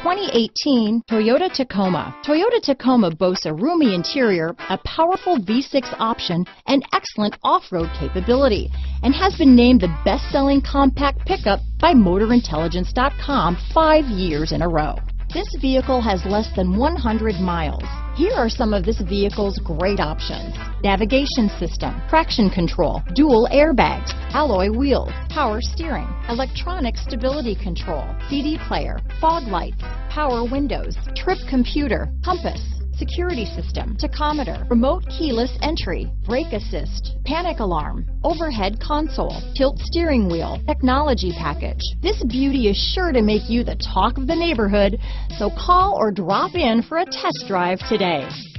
2018 Toyota Tacoma. Toyota Tacoma boasts a roomy interior, a powerful V6 option, and excellent off-road capability, and has been named the best-selling compact pickup by MotorIntelligence.com 5 years in a row. This vehicle has less than 100 miles. Here are some of this vehicle's great options: navigation system, traction control, dual airbags, alloy wheels, power steering, electronic stability control, CD player, fog lights, power windows, trip computer, compass, security system, tachometer, remote keyless entry, brake assist, panic alarm, overhead console, tilt steering wheel, technology package. This beauty is sure to make you the talk of the neighborhood, so call or drop in for a test drive today.